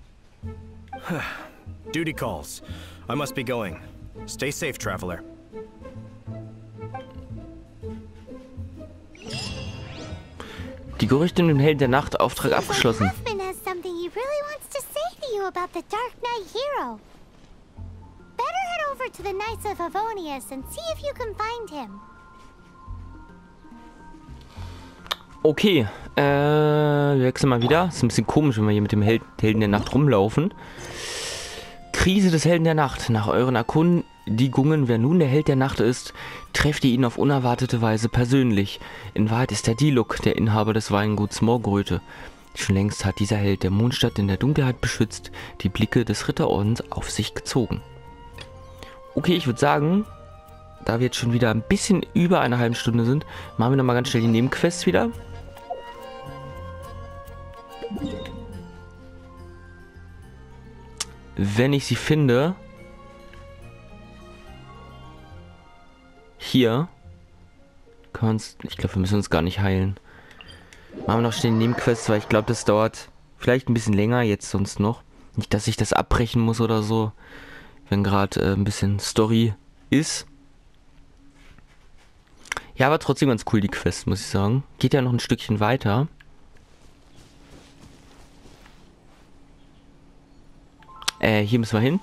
Duty calls. I must be going. Stay safe, traveler. Die Gerüchte um den Helden der Nacht, Auftrag abgeschlossen. Huffman has something he really wants to say to you about the Dark Knight hero. Better head over to the Knights of Favonius and see if you can find him. Okay, wir wechseln mal wieder. Ist ein bisschen komisch, wenn wir hier mit dem Helden der Nacht rumlaufen. Krise des Helden der Nacht. Nach euren Erkundigungen, wer nun der Held der Nacht ist, trefft ihr ihn auf unerwartete Weise persönlich. In Wahrheit ist er Diluc, der Inhaber des Weinguts Morgröte. Schon längst hat dieser Held der Mondstadt in der Dunkelheit beschützt, die Blicke des Ritterordens auf sich gezogen. Okay, ich würde sagen, da wir jetzt schon wieder ein bisschen über eine halbe Stunde sind, machen wir nochmal ganz schnell die Nebenquests wieder. Wenn ich sie finde, hier. Ich glaube, wir müssen uns gar nicht heilen. Machen wir noch schnell Nebenquests, weil ich glaube, das dauert vielleicht ein bisschen länger jetzt sonst noch. Nicht, dass ich das abbrechen muss oder so, wenn gerade ein bisschen Story ist. Ja, aber trotzdem ganz cool, die Quest, muss ich sagen. Geht ja noch ein Stückchen weiter. Hier müssen wir hin.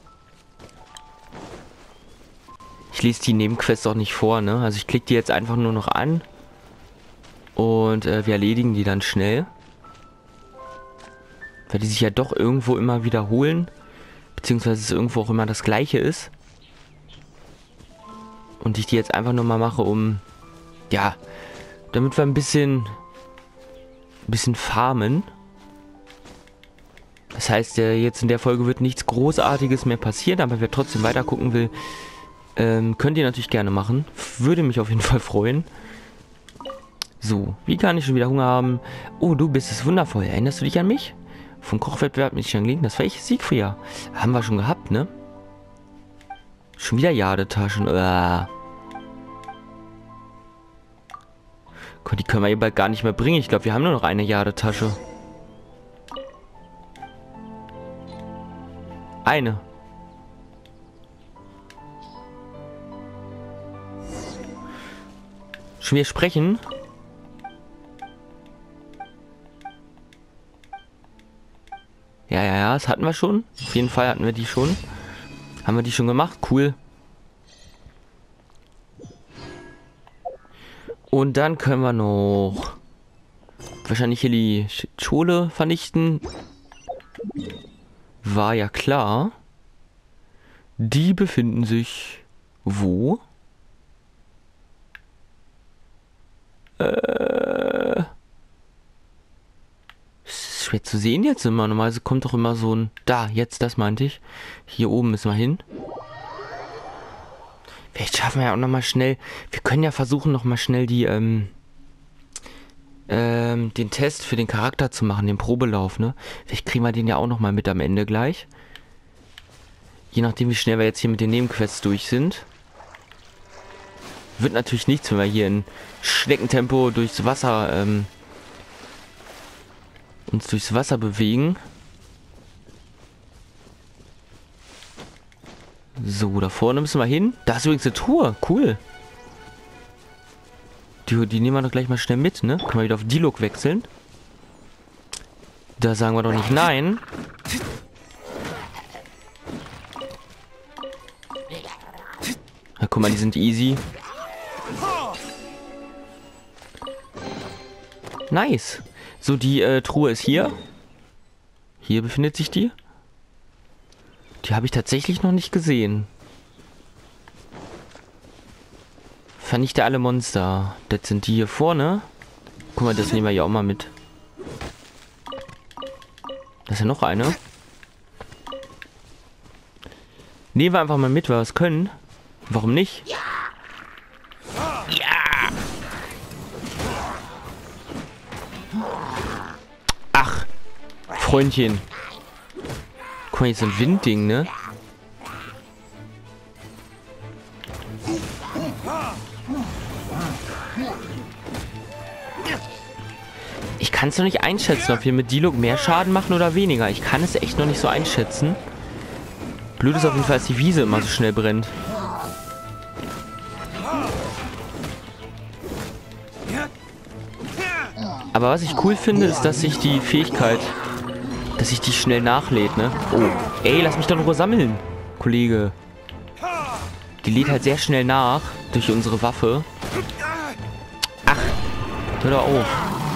Ich lese die Nebenquests auch nicht vor, ne? Also ich klicke die jetzt einfach nur noch an. Und wir erledigen die dann schnell. Weil die sich ja doch irgendwo immer wiederholen. Beziehungsweise es irgendwo auch immer das Gleiche ist. Und ich die jetzt einfach nur mal mache, um... Ja, damit wir ein bisschen farmen. Das heißt, jetzt in der Folge wird nichts Großartiges mehr passieren, aber wer trotzdem weiter gucken will, könnt ihr natürlich gerne machen. Würde mich auf jeden Fall freuen. So, wie kann ich schon wieder Hunger haben? Oh, du bist es wundervoll. Erinnerst du dich an mich? Vom Kochwettbewerb mit Xiangling, das war ich, Siegfried. Haben wir schon gehabt, ne? Schon wieder Jadetaschen. Gott, die können wir hier bald gar nicht mehr bringen. Ich glaube, wir haben nur noch eine Jadetasche. Eine. Schon wieder sprechen? Ja, das hatten wir schon. Auf jeden Fall hatten wir die schon. Haben wir die schon gemacht? Cool. Und dann können wir noch wahrscheinlich hier die Schule vernichten. War ja klar. Die befinden sich wo? Ist schwer zu sehen jetzt immer. Normalerweise kommt doch immer so ein... Da, jetzt, das meinte ich. Hier oben müssen wir hin. Vielleicht schaffen wir ja auch nochmal schnell... Wir können ja versuchen, nochmal schnell die, den Test für den Charakter zu machen, den Probelauf, ne? Vielleicht kriegen wir den ja auch nochmal mit am Ende gleich. Je nachdem, wie schnell wir jetzt hier mit den Nebenquests durch sind. Wird natürlich nichts, wenn wir hier in Schneckentempo durchs Wasser, uns durchs Wasser bewegen. So, da vorne müssen wir hin. Da ist übrigens eine Truhe. Cool. Die nehmen wir doch gleich mal schnell mit, ne? Können wir wieder auf Dialog wechseln. Da sagen wir doch nicht nein. Na, guck mal, die sind easy. Nice. So, die Truhe ist hier. Hier befindet sich die. Die habe ich tatsächlich noch nicht gesehen. Vernichte alle Monster. Das sind die hier vorne. Guck mal, das nehmen wir ja auch mal mit. Da ist ja noch eine. Nehmen wir einfach mal mit, weil wir es können. Warum nicht? Ja! Ach, Freundchen. Guck mal, jetzt so ein Windding, ne? Ich kann es noch nicht einschätzen, ob wir mit Dialog mehr Schaden machen oder weniger. Ich kann es echt noch nicht so einschätzen. Blöd ist auf jeden Fall, dass die Wiese immer so schnell brennt. Aber was ich cool finde, ist, dass sich die Fähigkeit, dass sich die schnell nachlädt, ne? Oh, ey, lass mich doch in Ruhe sammeln, Kollege. Die lädt halt sehr schnell nach durch unsere Waffe. Ach, hör doch auf.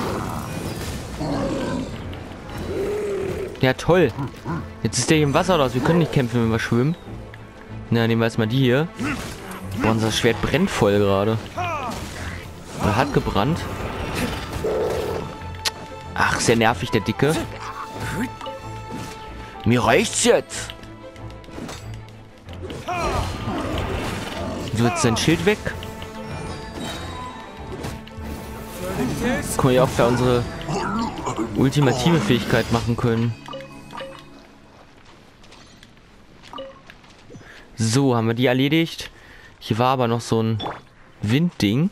Ja, toll. Jetzt ist der hier im Wasser raus. Wir können nicht kämpfen, wenn wir schwimmen. Na, nehmen wir erstmal die hier. Boah, unser Schwert brennt voll gerade. Oder hat gebrannt. Ach, sehr nervig, der Dicke. Mir reicht's jetzt. So, jetzt sein Schild weg. Guck mal, wie oft wir unsere ultimative Fähigkeit machen können. So, haben wir die erledigt. Hier war aber noch so ein Windding.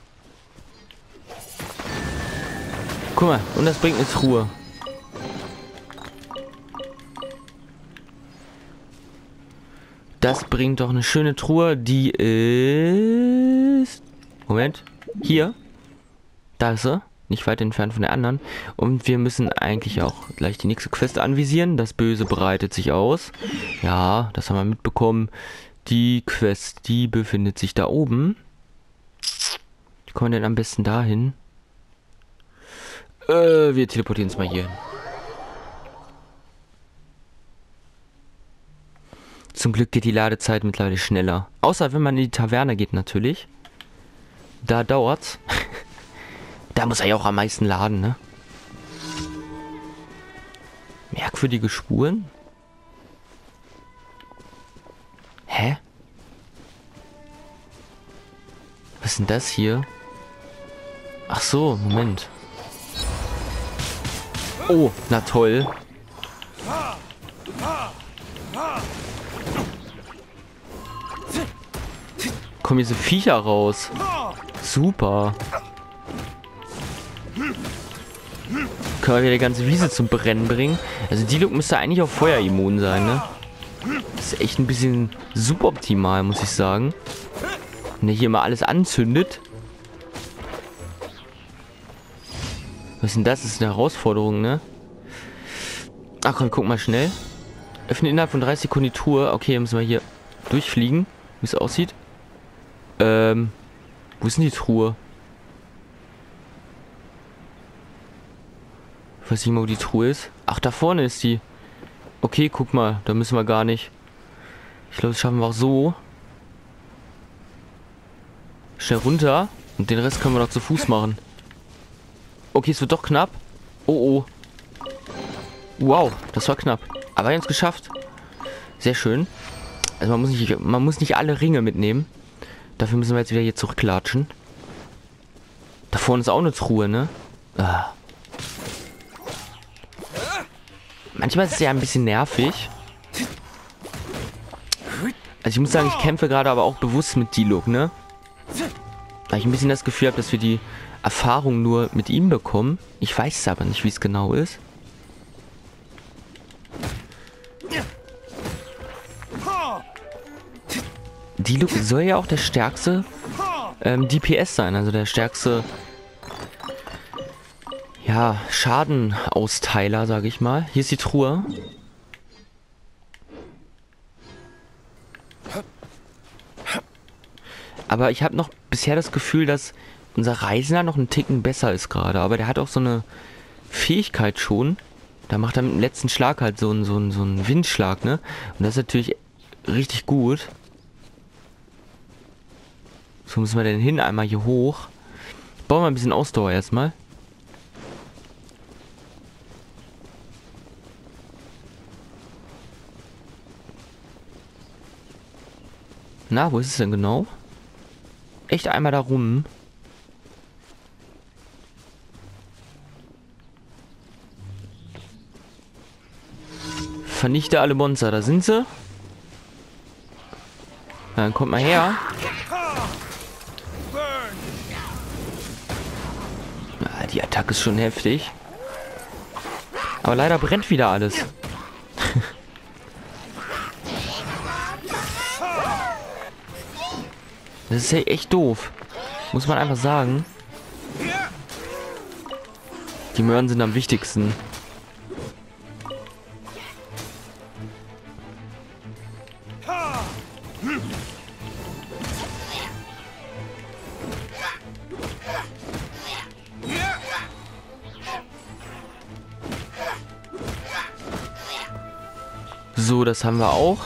Guck mal, und das bringt eine Truhe. Das bringt doch eine schöne Truhe, die ist... Moment. Hier. Da ist sie. Nicht weit entfernt von der anderen. Und wir müssen eigentlich auch gleich die nächste Quest anvisieren. Das Böse breitet sich aus. Ja, das haben wir mitbekommen. Die Quest, die befindet sich da oben. Wie kommen wir denn am besten dahin? Wir teleportieren uns mal hier hin. Zum Glück geht die Ladezeit mittlerweile schneller. Außer wenn man in die Taverne geht natürlich. Da dauert's. Da muss er ja auch am meisten laden, ne? Merkwürdige Spuren? Hä? Was ist denn das hier? Ach so, Moment. Oh, na toll. Kommen diese Viecher raus. Super. Können wir wieder die ganze Wiese zum Brennen bringen. Also die Look müsste eigentlich auf Feuer immun sein, ne? Das ist echt ein bisschen suboptimal, muss ich sagen. Wenn der hier mal alles anzündet. Was ist denn das? Das ist eine Herausforderung, ne? Ach komm, guck mal schnell. Öffne innerhalb von 30 Sekunden die Tour. Okay, müssen wir hier durchfliegen, wie es aussieht. Wo ist denn die Truhe? Ich weiß nicht mal, wo die Truhe ist. Ach, da vorne ist die. Okay, guck mal, da müssen wir gar nicht. Ich glaube, das schaffen wir auch so. Schnell runter. Und den Rest können wir noch zu Fuß machen. Okay, es wird doch knapp. Oh, oh. Wow, das war knapp. Aber wir haben es geschafft. Sehr schön. Also man muss nicht alle Ringe mitnehmen. Dafür müssen wir jetzt wieder hier zurücklatschen. Da vorne ist auch eine Truhe, ne? Ah. Manchmal ist es ja ein bisschen nervig. Also ich muss sagen, ich kämpfe gerade aber auch bewusst mit Diluc, ne? Weil ich ein bisschen das Gefühl habe, dass wir die Erfahrung nur mit ihm bekommen. Ich weiß es aber nicht, wie es genau ist. Diluc soll ja auch der stärkste DPS sein, also der stärkste Schadenausteiler, sage ich mal. Hier ist die Truhe. Aber ich habe noch bisher das Gefühl, dass unser Reisender noch einen Ticken besser ist gerade. Aber der hat auch so eine Fähigkeit schon. Da macht er mit dem letzten Schlag halt so einen Windschlag, ne? Und das ist natürlich richtig gut. So müssen wir denn hin, einmal hier hoch. Bauen wir ein bisschen Ausdauer erstmal. Na, wo ist es denn genau? Echt einmal da rum. Vernichte alle Monster, da sind sie. Dann kommt mal her. Ja, die Attacke ist schon heftig. Aber leider brennt wieder alles. Das ist ja echt doof. Muss man einfach sagen. Die Möhren sind am wichtigsten. So, das haben wir auch.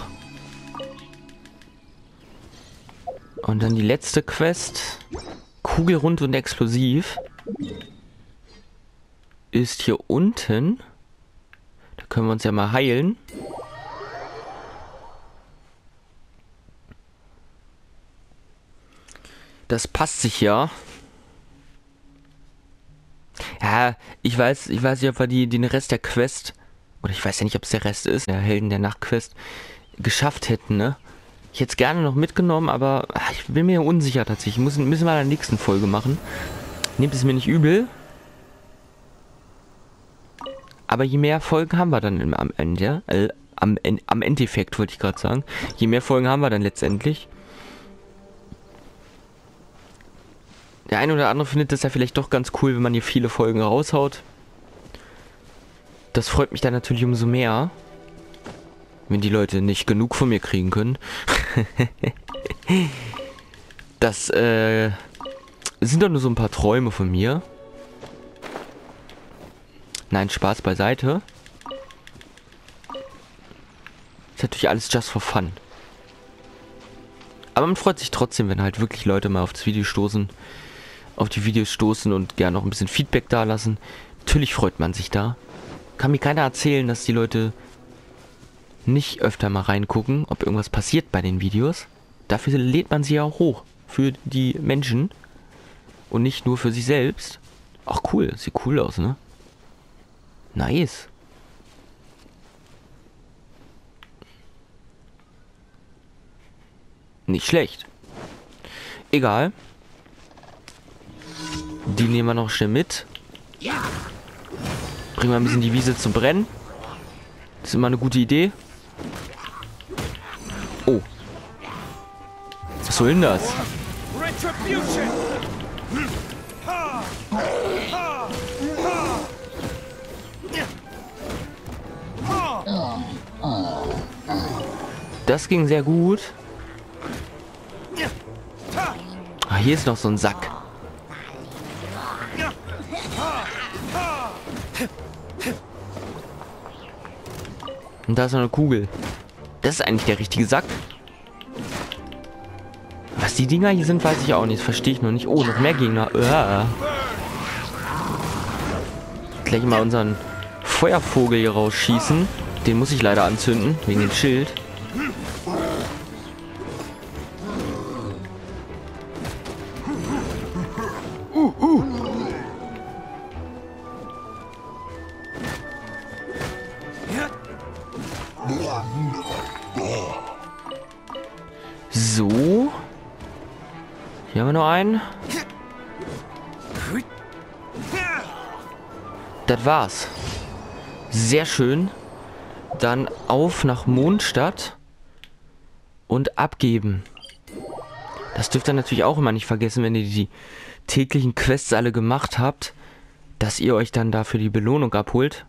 Und dann die letzte Quest. Kugelrund und explosiv. Ist hier unten. Da können wir uns ja mal heilen. Das passt sich ja. Ja, ich weiß nicht, ob wir den Rest der Quest, oder ich weiß ja nicht, ob es der Rest ist, der Helden der Nachtquest, geschafft hätten, ne? Ich hätte es gerne noch mitgenommen, aber ich bin mir unsicher tatsächlich. Müssen wir in der nächsten Folge machen. Nehmt es mir nicht übel. Aber je mehr Folgen haben wir dann am Ende, am Endeffekt wollte ich gerade sagen. Je mehr Folgen haben wir dann letztendlich. Der eine oder andere findet das ja vielleicht doch ganz cool, wenn man hier viele Folgen raushaut. Das freut mich dann natürlich umso mehr, wenn die Leute nicht genug von mir kriegen können. Das sind doch nur so ein paar Träume von mir. Nein, Spaß beiseite. Ist natürlich alles just for fun. Aber man freut sich trotzdem, wenn halt wirklich Leute mal auf das Video stoßen, auf die Videos stoßen und gerne noch ein bisschen Feedback da lassen. Natürlich freut man sich da. Kann mir keiner erzählen, dass die Leute nicht öfter mal reingucken, ob irgendwas passiert bei den Videos. Dafür lädt man sie ja auch hoch. Für die Menschen. Und nicht nur für sich selbst. Ach cool, sieht cool aus, ne? Nice. Nicht schlecht. Egal. Die nehmen wir noch schnell mit. Bringen wir ein bisschen die Wiese zum Brennen. Das ist immer eine gute Idee. Oh. Was soll denn das? Das ging sehr gut. Ah, hier ist noch so ein Sack. Und da ist noch eine Kugel. Das ist eigentlich der richtige Sack. Was die Dinger hier sind, weiß ich auch nicht. Das verstehe ich noch nicht. Oh, noch mehr Gegner. Gleich mal unseren Feuervogel hier rausschießen. Den muss ich leider anzünden, wegen dem Schild. So. Hier haben wir noch einen. Das war's. Sehr schön. Dann auf nach Mondstadt und abgeben. Das dürft ihr natürlich auch immer nicht vergessen, wenn ihr die täglichen Quests alle gemacht habt, dass ihr euch dann dafür die Belohnung abholt.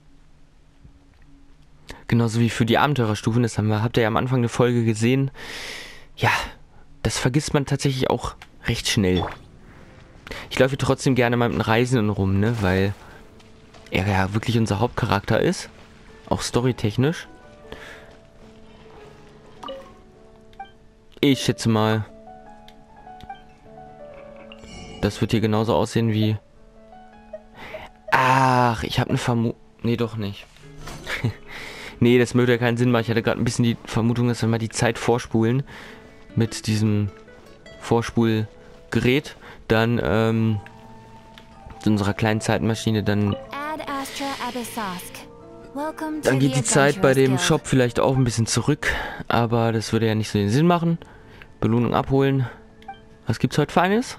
Genauso wie für die Abenteurerstufen, das habt ihr ja am Anfang der Folge gesehen. Ja, das vergisst man tatsächlich auch recht schnell. Ich laufe trotzdem gerne mal mit dem Reisenden rum, ne, weil er ja wirklich unser Hauptcharakter ist. Auch storytechnisch. Ich schätze mal, das wird hier genauso aussehen wie... Ach, ich habe eine Vermutung... Nee, doch nicht. Nee, das würde ja keinen Sinn machen. Ich hatte gerade ein bisschen die Vermutung, dass wir mal die Zeit vorspulen mit diesem Vorspulgerät. Dann, zu unserer kleinen Zeitmaschine, dann geht die Zeit bei dem Shop vielleicht auch ein bisschen zurück. Aber das würde ja nicht so den Sinn machen. Belohnung abholen. Was gibt's heute Feines?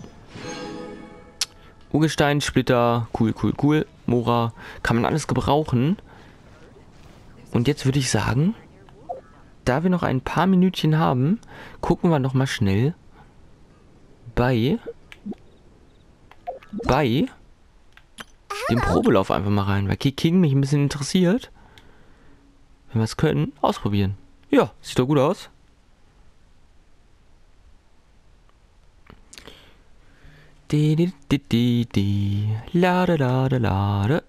Urgestein, Splitter, cool. Mora, kann man alles gebrauchen. Und jetzt würde ich sagen, da wir noch ein paar Minütchen haben, gucken wir noch mal schnell bei dem Probelauf einfach mal rein, weil King mich ein bisschen interessiert. Wenn wir es können, ausprobieren. Ja, sieht doch gut aus. Lade.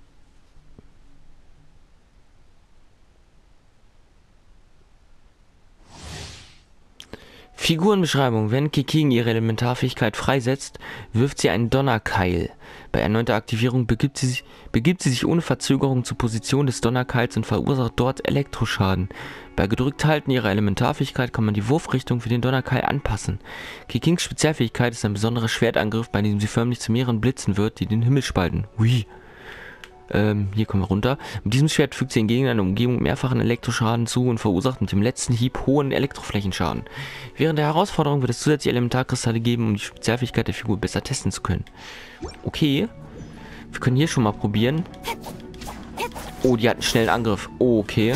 Figurenbeschreibung. Wenn King ihre Elementarfähigkeit freisetzt, wirft sie einen Donnerkeil. Bei erneuter Aktivierung begibt sie sich ohne Verzögerung zur Position des Donnerkeils und verursacht dort Elektroschaden. Bei gedrückt halten ihrer Elementarfähigkeit kann man die Wurfrichtung für den Donnerkeil anpassen. Kings Spezialfähigkeit ist ein besonderer Schwertangriff, bei dem sie förmlich zu mehreren Blitzen wird, die den Himmel spalten. Ui. Hier kommen wir runter. Mit diesem Schwert fügt sie hingegen einer Umgebung mehrfachen Elektroschaden zu und verursacht mit dem letzten Hieb hohen Elektroflächenschaden. Während der Herausforderung wird es zusätzliche Elementarkristalle geben, um die Spezialfähigkeit der Figur besser testen zu können. Okay. Wir können hier schon mal probieren. Oh, die hat einen schnellen Angriff. Oh, okay.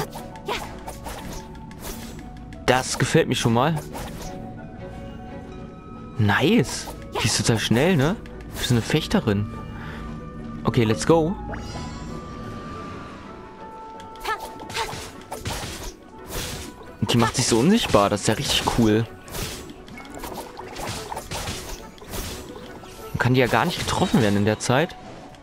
Das gefällt mir schon mal. Nice. Die ist total schnell, ne? Die ist eine Fechterin. Okay, let's go. Und die macht sich so unsichtbar. Das ist ja richtig cool. Man kann die ja gar nicht getroffen werden in der Zeit.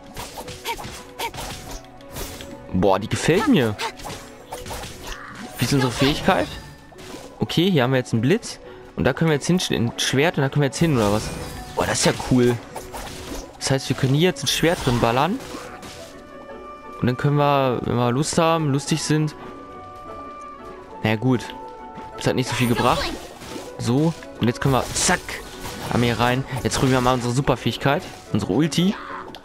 Boah, die gefällt mir. Wie ist unsere Fähigkeit? Okay, hier haben wir jetzt einen Blitz. Und da können wir jetzt hinstellen. Ein Schwert und da können wir jetzt hin, oder was? Boah, das ist ja cool. Das heißt, wir können hier jetzt ein Schwert drin ballern. Und dann können wir, wenn wir Lust haben, lustig sind. Naja, gut. Das hat nicht so viel gebracht. So. Und jetzt können wir, zack, haben wir hier rein. Jetzt probieren wir mal unsere Superfähigkeit. Unsere Ulti.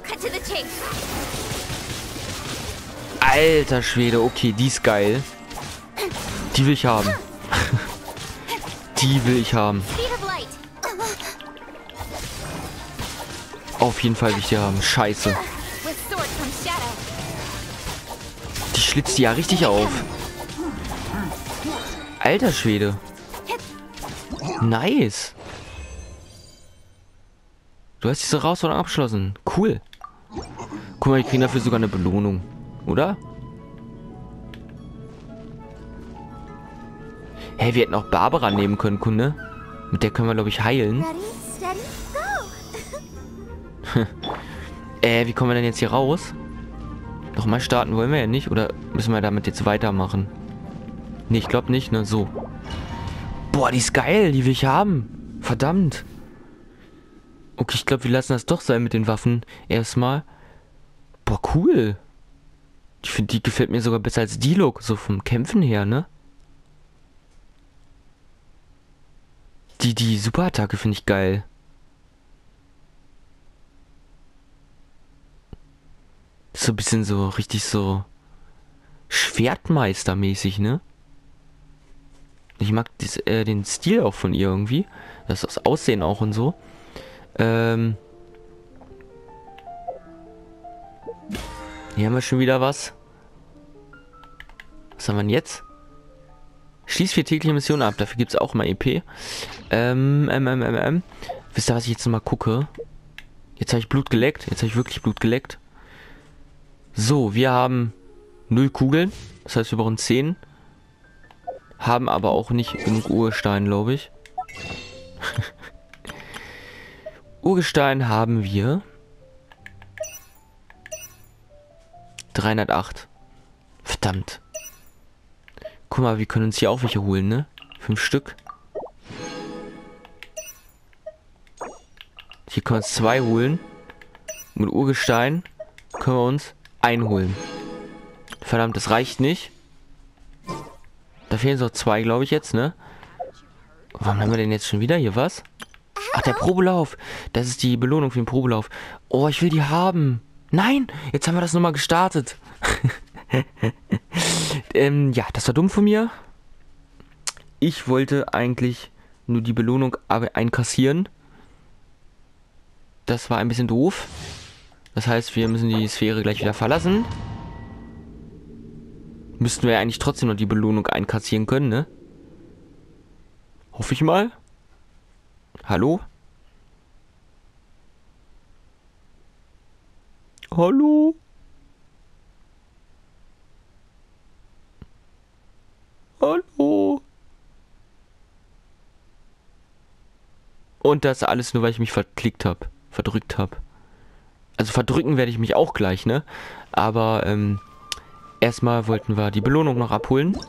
Alter Schwede, okay, die ist geil. Die will ich haben. Die will ich haben. Auf jeden Fall will ich die haben. Scheiße. Die schlitzt die ja richtig auf. Alter Schwede. Nice. Du hast diese Herausforderung abgeschlossen. Cool. Guck mal, wir kriegen dafür sogar eine Belohnung. Oder? Hey, wir hätten auch Barbara nehmen können, Kunde. Mit der können wir, glaube ich, heilen. Wie kommen wir denn jetzt hier raus? Nochmal starten wollen wir ja nicht. Oder müssen wir damit jetzt weitermachen? Nee, ich glaube nicht, ne? So. Boah, die ist geil. Die will ich haben. Verdammt. Okay, ich glaube, wir lassen das doch sein mit den Waffen. Erstmal. Boah, cool. Ich finde, die gefällt mir sogar besser als die Look. So vom Kämpfen her, ne? Die Superattacke finde ich geil. So ein bisschen so, richtig so Schwertmeistermäßig, ne? Ich mag den Stil auch von ihr irgendwie. Das Aussehen auch und so. Hier haben wir schon wieder was. Was haben wir denn jetzt? Schließ 4 tägliche Missionen ab. Dafür gibt es auch mal EP. Wisst ihr, was ich jetzt mal gucke? Jetzt habe ich Blut geleckt. Jetzt habe ich wirklich Blut geleckt. So, wir haben 0 Kugeln. Das heißt, wir brauchen 10. Haben aber auch nicht genug Urgestein, glaube ich. Urgestein haben wir 308. Verdammt. Guck mal, wir können uns hier auch welche holen, ne? 5 Stück. Hier können wir uns 2 holen. Mit Urgestein können wir uns einholen. Verdammt, das reicht nicht. Da fehlen noch 2, glaube ich, jetzt, ne? Warum haben wir denn jetzt schon wieder hier was? Ach, der Probelauf. Das ist die Belohnung für den Probelauf. Oh, ich will die haben. Nein, jetzt haben wir das nochmal gestartet. Ja, das war dumm von mir. Ich wollte eigentlich nur die Belohnung einkassieren. Das war ein bisschen doof. Das heißt, wir müssen die Sphäre gleich wieder verlassen. Müssten wir ja eigentlich trotzdem noch die Belohnung einkassieren können, ne? Hoffe ich mal. Hallo? Hallo? Hallo? Und das alles nur, weil ich mich verdrückt habe. Also verdrücken werde ich mich auch gleich, ne? Aber, erstmal wollten wir die Belohnung noch abholen.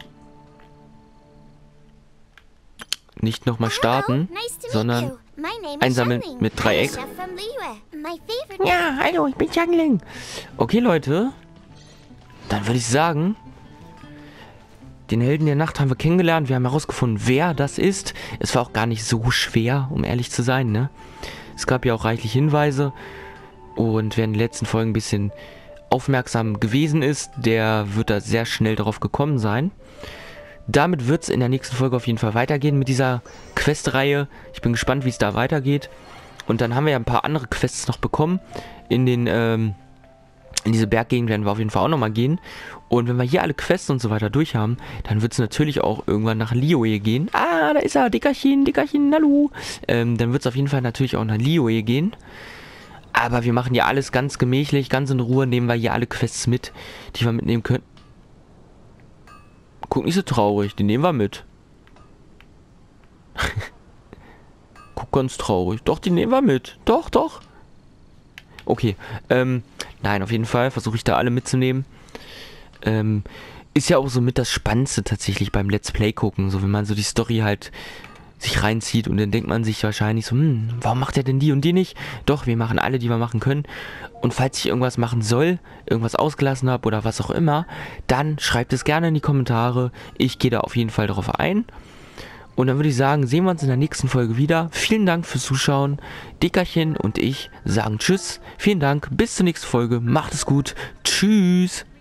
Nicht nochmal starten, sondern einsammeln mit Dreieck. Ja, hallo, ich bin Xiangling. Okay, Leute. Dann würde ich sagen, den Helden der Nacht haben wir kennengelernt. Wir haben herausgefunden, wer das ist. Es war auch gar nicht so schwer, um ehrlich zu sein, ne? Es gab ja auch reichlich Hinweise. Und wir haben in den letzten Folgen ein bisschen aufmerksam gewesen ist, der wird da sehr schnell drauf gekommen sein. Damit wird es in der nächsten Folge auf jeden Fall weitergehen mit dieser Questreihe. Ich bin gespannt, wie es da weitergeht. Und dann haben wir ja ein paar andere Quests noch bekommen. In diese Berggegend werden wir auf jeden Fall auch nochmal gehen. Und wenn wir hier alle Quests und so weiter durch haben, dann wird es natürlich auch irgendwann nach Liyue gehen. Ah, da ist er, Dickerchen, hallo. Dann wird es auf jeden Fall natürlich auch nach Liyue gehen. Aber wir machen ja alles ganz gemächlich, ganz in Ruhe, nehmen wir hier alle Quests mit, die wir mitnehmen können. Guck nicht so traurig, die nehmen wir mit. Guck ganz traurig. Doch, die nehmen wir mit. Doch, doch. Okay, nein, auf jeden Fall versuche ich da alle mitzunehmen. Ist ja auch so mit das Spannendste tatsächlich beim Let's Play gucken, so wenn man so die Story halt sich reinzieht und dann denkt man sich wahrscheinlich so, warum macht er denn die und die nicht? Doch, wir machen alle, die wir machen können. Und falls ich irgendwas machen soll, irgendwas ausgelassen habe oder was auch immer, dann schreibt es gerne in die Kommentare. Ich gehe da auf jeden Fall drauf ein. Und dann würde ich sagen, sehen wir uns in der nächsten Folge wieder. Vielen Dank fürs Zuschauen. Dickerchen und ich sagen Tschüss. Vielen Dank, bis zur nächsten Folge. Macht es gut. Tschüss.